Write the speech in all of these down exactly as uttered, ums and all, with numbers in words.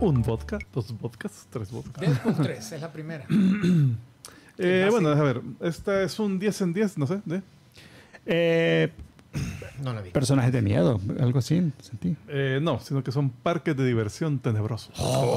Un vodka, dos vodkas, tres vodkas. Deadpool tres es la primera. eh, bueno, a ver, esta es un diez en diez, no sé. ¿de? Eh, No la vi. personajes de miedo, algo así, sentí. Eh, no, sino que son parques de diversión tenebrosos.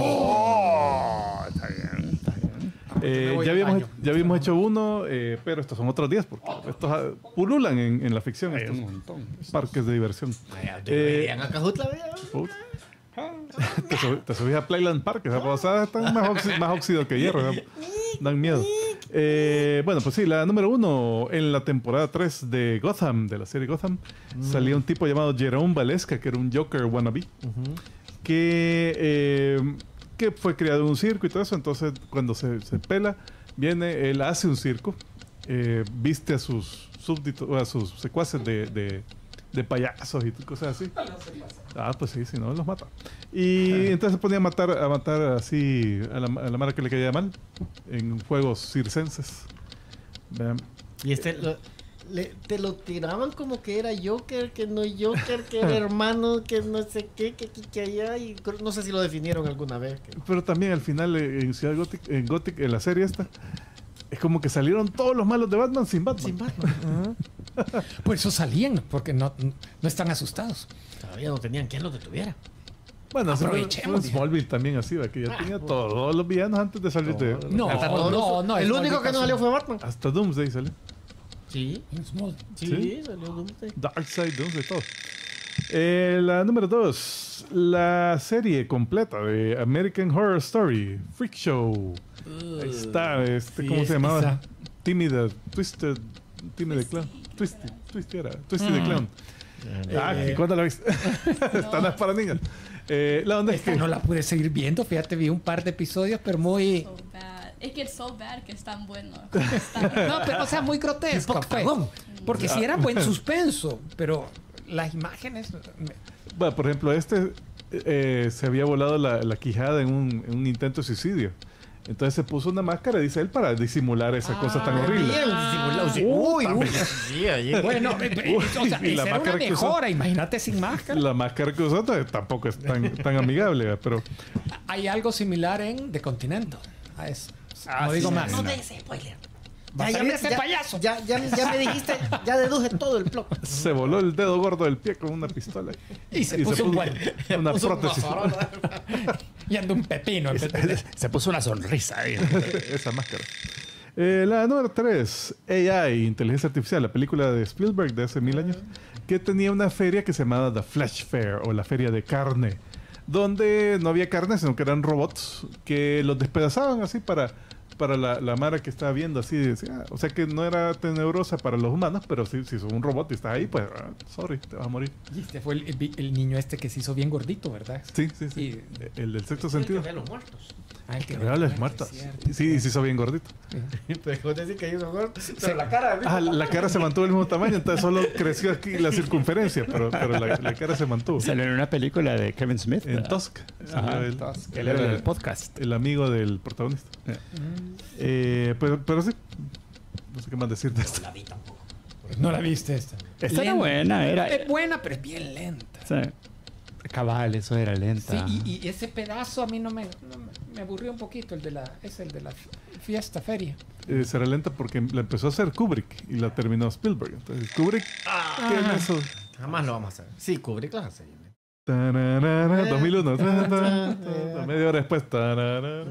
Oh, está bien, está bien. Eh, Me voy ya al habíamos, baño. ya habíamos hecho uno, eh, pero estos son otros diez, porque estos ah, pululan en, en la ficción, Hay estos un montón. parques de diversión. Vaya, Eh, deberían a Cajutla, vea. Puta. te, sub- te subís a Playland Park, esas pasadas están más, oxi- más óxido que hierro, ¿no? Dan miedo. Eh, bueno, pues sí, la número uno, en la temporada tres de Gotham, de la serie Gotham, Mm. salía un tipo llamado Jerome Valesca, que era un Joker wannabe, que, eh, que fue criado en un circo y todo eso. Entonces, cuando se, se pela, viene, él hace un circo, eh, viste a sus súbditos, o a sus secuaces de, de, de payasos y cosas así. Ah, pues sí, si no, los mata. Y entonces se ponía a matar, a matar así a la, a la mara que le caía mal en juegos circenses. Vean. Y este lo- le- te lo tiraban como que era Joker, que no Joker, que era hermano, que no sé qué, que aquí, que allá. Y creo- no sé si lo definieron alguna vez. que- Pero también al final eh, en Ciudad Gothic, en Gothic, en la serie esta, es como que salieron todos los malos de Batman sin Batman. Sin Batman. Por eso salían, porque no, no están asustados. Todavía no tenían quien los detuviera. Bueno, se fue- Aprovechemos, fue Smallville también así, ¿va? Que ya tenía todos los villanos antes de salir de... No, Hasta no, todos no, los- no, El es único que no maldita salió fue Batman. Hasta Doomsday salió. Sí, En Small. sí, Sí. salió Doomsday. Darkseid, Doomsday, todo. Eh, la número dos, la serie completa de American Horror Story, Freak Show. Ahí está, este, sí, ¿cómo es- se llamaba? esa. Tímida, Twisted, Tímida Clown. Twisted, Twisted era, Twisted the Clown. Ah, Eh, ¿cuándo la viste? Esta no es para niños. Eh, la onda es Esta que... no la pude seguir viendo, fíjate, vi un par de episodios, pero muy... So bad. Es que es so bad que es tan bueno. No, pero o sea, muy grotesco. poco pues. cagón. Porque sí era buen suspenso, pero las imágenes... me- Bueno, por ejemplo, este eh, se había volado la, la quijada en un, en un intento de suicidio. Entonces se puso una máscara, dice él, para disimular esa cosa tan horrible. Bien disimulado, sí. Uh, Uy, también. sí, allí. Bueno, eh, eh, Uy, o sea, y la esa era una máscara que usó. mejora, imagínate sin máscara. La máscara que usó t- tampoco es tan, tan amigable, ¿verdad? Pero Hay algo similar en The Continental, a eso. Ah, no sí, digo sí, más. No sí. te des spoiler. Va a salir ese ya, payaso. Ya, ya, ya me dijiste, ya deduje todo el plot. se voló el dedo gordo del pie con una pistola. Y se puso un buen- una Puso un prótesis. mazorón. Y anda un pepino. en vez de- Se puso una sonrisa ahí. Esa máscara. Eh, la número tres, A I, Inteligencia Artificial, la película de Spielberg de hace mil años, que tenía una feria que se llamaba The Flesh Fair, o la feria de carne, donde no había carne, sino que eran robots que los despedazaban así para, para la, la mara que estaba viendo así. Decía, o sea que no era tenebrosa para los humanos, pero si, si sos un robot y estás ahí, pues, ah, sorry, te vas a morir. Y este fue el, el- el niño este que se hizo bien gordito, ¿verdad? Sí, sí, sí. El del sexto sentido. De los muertos. Ah, el que Real es es muerta. cierto. Sí, sí, hizo bien gordito. Pero vos decís que hay unos muertos. Pero la cara. Ah, la cara se mantuvo del mismo tamaño, entonces solo creció aquí la circunferencia, pero, pero la, la cara se mantuvo. Salió en una película de Kevin Smith. En ¿verdad? Tusk. Ajá, salió él. Tusk. Él Él era era del podcast. el amigo del protagonista. Eh. Eh, pero, pero sí, no sé qué más decir de esto. La vi tampoco. No la viste esta. Esta era Lenta. buena, era. Es buena, pero es bien lenta. Sí. Cabal, eso era lenta. Sí, y, y ese pedazo a mí no me, no me, me aburrió un poquito, el de la, es el de la fiesta, feria. Eh, será lenta porque la empezó a hacer Kubrick y la terminó Spielberg. Entonces, Kubrick, ¿qué es eso? Jamás lo vamos a hacer. Sí, Kubrick lo hace. Tararara, dos mil uno. Ta, ta, ta, media hora después. Tararara.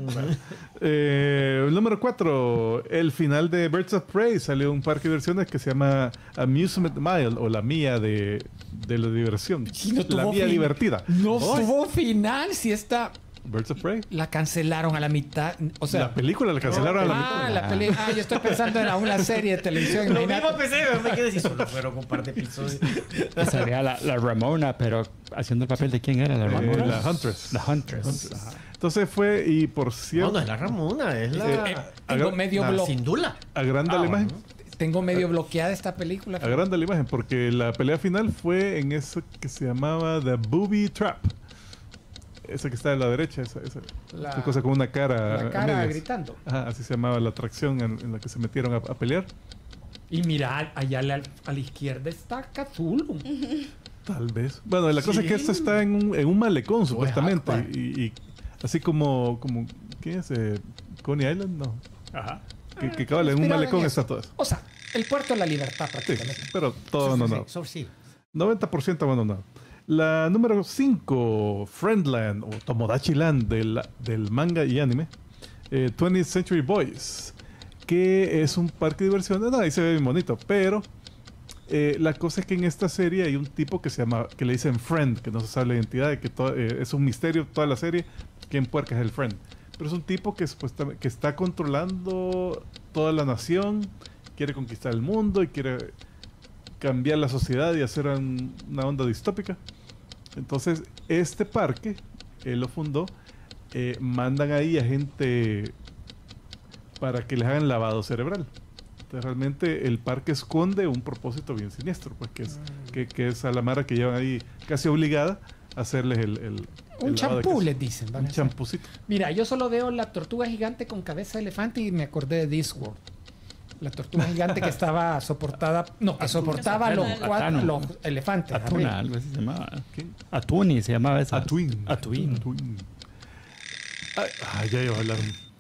Eh, el número cuatro. El final de Birds of Prey. Salió un parque de diversiones que se llama Amusement Mile o la mía de, de la diversión. Sí, no la tuvo mía fin. divertida. No Oh, tuvo final, si esta Birds of Prey. la cancelaron a la mitad, o sea... La película la cancelaron a la ah, mitad. la peli ah, yo estoy pensando en una serie de televisión. Lo imagínate. mismo pensé, pero me quedé si solo fueron un par de episodios. Salía la, la Ramona, pero haciendo el papel de quién era la Eh, Ramona. la Huntress. La Huntress. Ajá. Entonces fue, y por No, cierto, no es la Ramona, es Eh, la. tengo Agar- medio la blo- Sindula. agranda Ah, la imagen. bueno. tengo medio bloqueada esta película. Agranda la imagen porque la pelea final fue en eso que se llamaba The Booby Trap. Esa que está a la derecha, esa, esa, La- esa cosa con una cara. La a cara medias. gritando. Ajá, así se llamaba la atracción en, en la que se metieron a, a pelear. Y mira, allá a la, a la izquierda está Cthulhu. Tal vez. Bueno, la cosa Sí. es que esta está en un, en un malecón, supuestamente. Akbar. Y, y Así como, como ¿qué es? Eh, Coney Island, no. Ajá. Que, que cabal, en un Inspirado en malecón eso. está todo eso. O sea, el puerto de la libertad Sí, prácticamente. pero todo abandonado. Sí, sí, sí. noventa por ciento abandonado. La número cinco, Friendland o Tomodachi Land del, del manga y anime, eh, twentieth Century Boys, que es un parque de diversiones. No, ahí se ve bien bonito, pero eh, la cosa es que en esta serie hay un tipo que se llama, que le dicen Friend, que no se sabe la identidad, de que todo, eh, es un misterio toda la serie, quién puerca es el Friend. Pero es un tipo que supuestamente que está controlando toda la nación, quiere conquistar el mundo y quiere cambiar la sociedad y hacer un- una onda distópica. Entonces, este parque, él lo fundó, eh, mandan ahí a gente para que les hagan lavado cerebral. Entonces, realmente el parque esconde un propósito bien siniestro, pues que es, que, que es a la mara que llevan ahí casi obligada a hacerles el, el, Un el lavado de champú, queso. les dicen. van Un a hacer. champucito. Mira, yo solo veo la tortuga gigante con cabeza de elefante y me acordé de Discworld. La tortuga gigante que estaba soportada, no, que soportaba los, Atano. cuatro, Atano. los elefantes. Atuna, arriba. algo así se llamaba. ¿Quién? Atuni se llamaba esa. Atwin. Atwin. Atwin. Ay, ay, ya iba a hablar.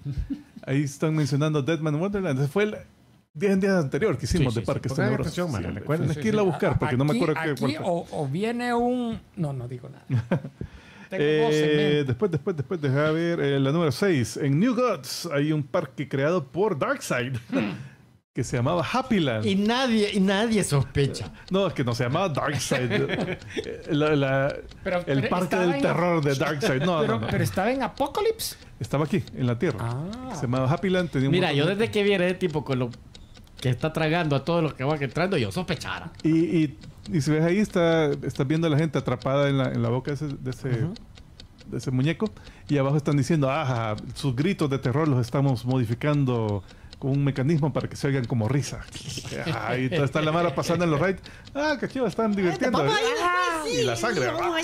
Ahí están mencionando Deadman Wonderland. Ese fue el día en día anterior que hicimos Sí, de sí, Parques sí. Pongan Tenebrosos. atención, Mara, Sí, recuerden. Tienes que irla a buscar porque no me Aquí- acuerdo qué aquí cuál fue. o, o viene un... No, no digo nada. Tengo dos Eh, segmentos. después, después, después, deja ver eh, la número seis. En New Gods hay un parque creado por Darkseid que se llamaba Happyland. Y nadie, y nadie sospecha. No, es que no se llamaba Darkseid. Eh, la- la- Pero- el pero parque estaba del en- terror de Darkseid. No, pero, no, no. pero estaba en Apocalypse. Estaba aquí, en la Tierra. Ah. Se llamaba Happyland. Tenía un Mira, montón yo de- desde que viera ese tipo con lo que está tragando a todo lo que va entrando, yo sospechara. Y, y, y si ves ahí, está, estás viendo a la gente atrapada en la, en la boca de ese, de, ese, de ese muñeco. Y abajo están diciendo, ah, sus gritos de terror los estamos modificando con un mecanismo para que se oigan como risa. Ah, y toda está la mara pasando en los raids. Ah, qué chido, están divirtiendo. y la sangre.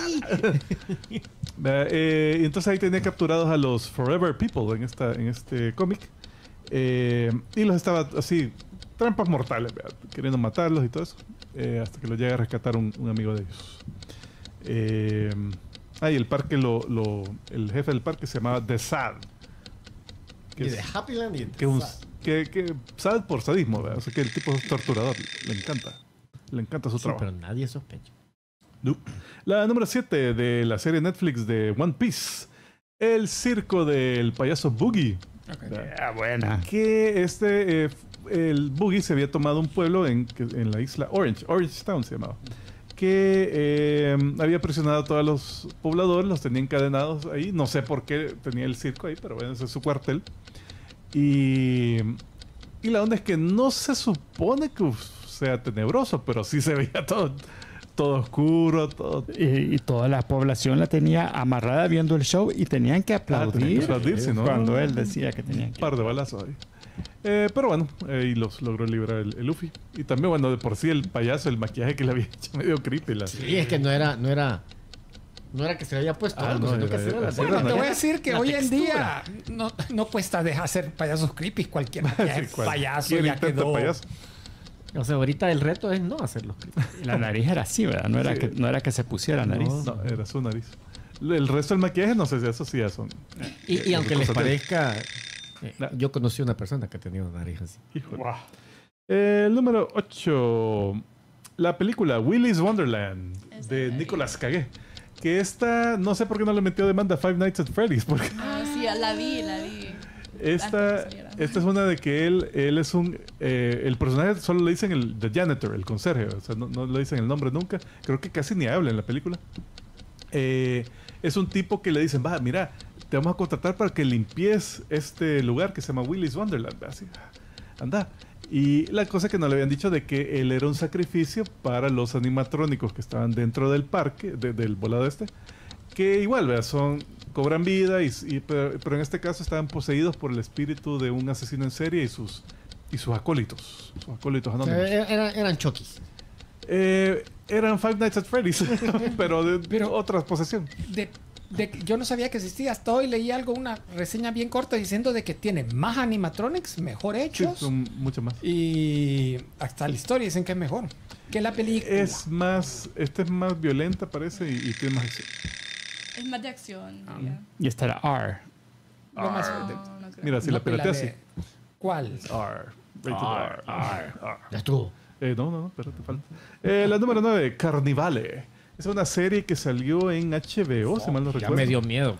Vea, eh, y entonces ahí tenía capturados a los Forever People en, esta, en este cómic. Eh, y los estaba así, trampas mortales, vea, queriendo matarlos y todo eso. eh, hasta que los llega a rescatar un, un amigo de ellos. Eh, ah, y el parque, lo, lo, el jefe del parque se llamaba The Sad. Y Que de es, Happyland y que es un, que, que sad por sadismo, ¿verdad? O sea que el tipo es torturador. Le encanta. Le encanta su Sí, trabajo. pero nadie sospecha. No. La número siete de la serie Netflix de One Piece. El circo del payaso Boogie. Ah, buena. Que este, eh, el Boogie se había tomado un pueblo en, que- en la isla Orange, Orange Town se llamaba, que eh, había presionado a todos los pobladores, los tenía encadenados ahí, no sé por qué tenía el circo ahí, pero bueno, ese es su cuartel. Y, y la onda es que no se supone que uf, sea tenebroso, pero sí se veía todo, todo oscuro, todo... Y, y toda la población la tenía amarrada viendo el show y tenían que tenían que aplaudir, aplaudir, si no- cuando él decía que tenían Un que. par de balazos ahí. Eh, pero bueno, ahí los logró librar el, el Luffy. Y también, bueno, de por sí el payaso, el maquillaje que le había hecho medio creepy. La, Sí, es que no era, no era, no era que se le había puesto Ah, algo, no, sino era- que se era- era era- Bueno, te ¿no? voy a decir que La hoy en textura. día no, no cuesta dejar hacer payasos creepy. Cualquier maquillaje Sí, cual- payaso ¿quién ya intenta quedó. payaso? O sea, ahorita el reto es no hacerlo. Y la nariz era así, ¿verdad? No era, Sí. que, no era que se pusiera nariz. No, era su nariz. El resto del maquillaje, no sé si eso sí ya son. Y, y Eh, aunque les cosas de- parezca, eh, yo conocí una persona que tenía una nariz así. Híjole. El número ocho. La película Willy's Wonderland Esa de la vi. Nicolas Cage. Que esta, no sé por qué no le metió demanda a Five Nights at Freddy's. Porque Ah, sí, la vi, la vi. esta, Antes que saliera. esta es una de que él, él es un. eh, el personaje solo le dicen el the janitor, el conserje. O sea, no, no le dicen el nombre nunca. Creo que casi ni habla en la película. Eh, es un tipo que le dicen: va, mira, te vamos a contratar para que limpies este lugar que se llama Willy's Wonderland. Así, anda. Y la cosa que no le habían dicho de que él era un sacrificio para los animatrónicos que estaban dentro del parque, de- del volado este, que igual, ¿verdad? Son, cobran vida, y, y- pero, pero en este caso estaban poseídos por el espíritu de un asesino en serie y sus, y sus acólitos, sus acólitos O sea, anónimos. era- era- eran chokis. Eh, eran Five Nights at Freddy's, pero de Pero- otra posesión. De, de- yo no sabía que existía. Hasta hoy leí algo, una reseña bien corta diciendo de que tiene más animatronics, mejor Sí, hechos. son mucho más. Y hasta la historia dicen que es mejor que la película. Es más, esta es más violenta parece y, y tiene más acción. Es más de acción. Ah, diría. y está la R. Lo más- No, no creo. Mira, si no, la pirateas, de- sí. ¿Cuál? R. Rated R. R. R. Ya estuvo. Eh, no, no, pero te falta. Eh, la número nueve, Carnivale. Es una serie que salió en H B O, si mal no Ya recuerdo. me dio miedo.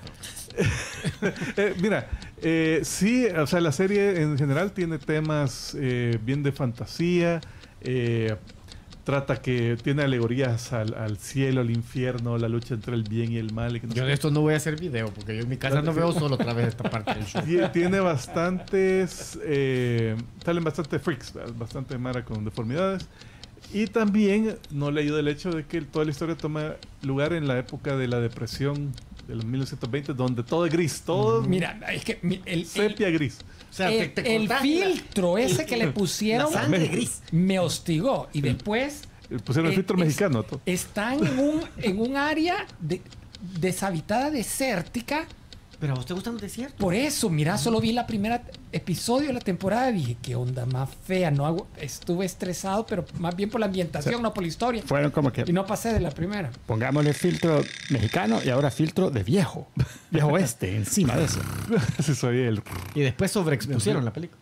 Eh, mira, eh, sí, o sea, la serie en general tiene temas eh, bien de fantasía. eh, trata que tiene alegorías al, al cielo, al infierno, la lucha entre el bien y el mal. Y que no Yo sé de esto no voy a hacer video porque yo en mi casa no veo solo otra vez esta parte del show. Tie- Tiene bastantes, eh, salen bastante freaks, ¿verdad? Bastante mara con deformidades. Y también no le ayuda el hecho de que toda la historia toma lugar en la época de la depresión de los mil novecientos veinte, donde todo es gris, todo Mira, es que mi- el, el, sepia gris. O sea, el- te, te el contagia filtro ese el- que le pusieron la sangre México. gris. me hostigó. Y después Eh, Pusieron el Eh, filtro es- mexicano. Todo. están en un, en un área de, deshabitada, desértica. Pero a vos te gustan los desiertos. Por eso, mira, solo vi la primera episodio de la temporada y dije, qué onda más fea. No hago, estuve estresado, pero más bien por la ambientación, no por la historia. Fueron como que Y no pasé de la primera. pongámosle filtro mexicano y ahora filtro de viejo. Viejo oeste encima de eso. Ese soy él. Y después sobreexpusieron la película.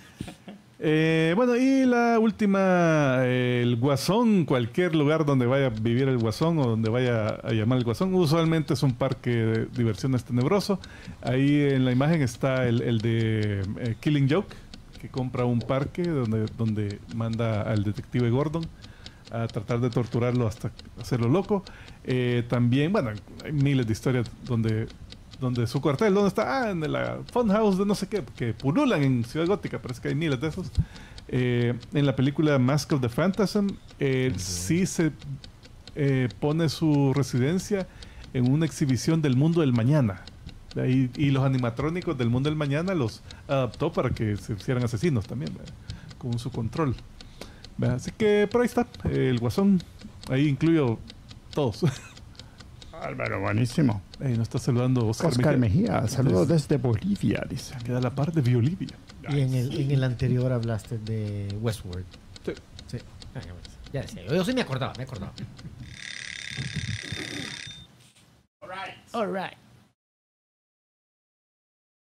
Eh, bueno, y la última, eh, el Guasón, cualquier lugar donde vaya a vivir el Guasón o donde vaya a llamar el Guasón, usualmente es un parque de diversiones tenebroso. Ahí en la imagen está el, el de eh, Killing Joke, que compra un parque donde, donde manda al detective Gordon a tratar de torturarlo hasta hacerlo loco. Eh, también, bueno, hay miles de historias donde donde su cuartel, ¿dónde está? Ah, en la Funhouse de no sé qué, que pululan en Ciudad Gótica, parece que hay miles de esos. Eh, en la película Mask of the Phantasm, eh, sí se eh, pone su residencia en una exhibición del mundo del mañana. Y, y los animatrónicos del mundo del mañana los adaptó para que se hicieran asesinos también, ¿verdad? Con su control. ¿Verdad? Así que por ahí está, eh, el Guasón. Ahí incluyo todos. Álvaro, buenísimo. Ahí nos está saludando Oscar, Oscar Mejía. Mejía, saludos desde Bolivia, dice. Queda la par de Biolivia. Y en el, en el anterior hablaste de Westworld. Sí. Sí. Ah, ya ves. Ya decía, yo, yo sí me acordaba, me acordaba. All right.